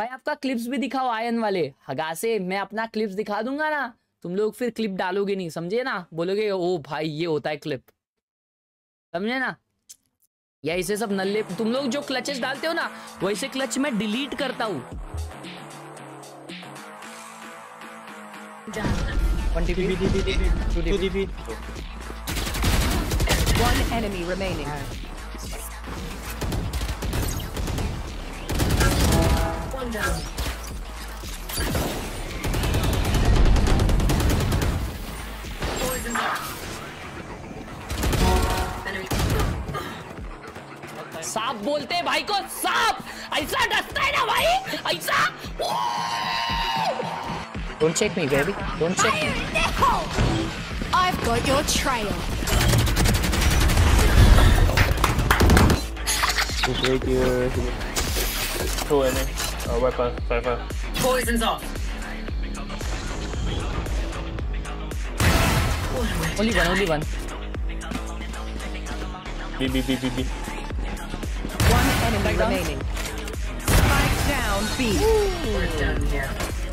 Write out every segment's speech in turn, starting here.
भाई आपका क्लिप्स भी दिखाओ आयन वाले हगा से। मैं अपना क्लिप्स दिखा दूंगा ना, तुम लोग फिर क्लिप डालोगे नहीं, समझे ना? बोलोगे ओ भाई ये होता है क्लिप, समझे ना? या इसे सब नल्ले तुम लोग जो क्लचेस डालते हो ना, वैसे क्लच मैं डिलीट करता हूँ। 1 TP, 2 TP. One enemy remaining. One down. Poison up. सांप बोलते हैं भाई को, सांप ऐसा डसता है ना भाई, ऐसा। Don't check me, baby. Don't check me. I've got your trail. Take your 2 enemy. Weapon, cypher. Poison's off. Only one. B. One enemy remaining. Spike down, B. We're done here.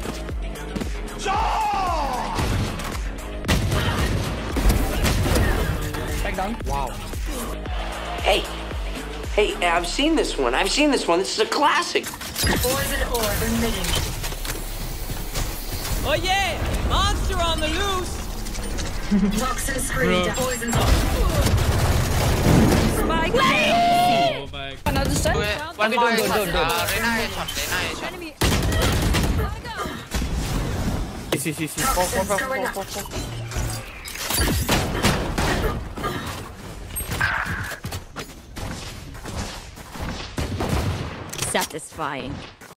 Back down. Wow. Hey, I've seen this one. This is a classic. Poison orb emitting. Oh yeah! Monster on the loose! Toxin screen. Poison's off. Spike down. Oh my god. Another stun. One more Don't. Reyna headshot. Enemy. See. Toxins going up. Satisfying.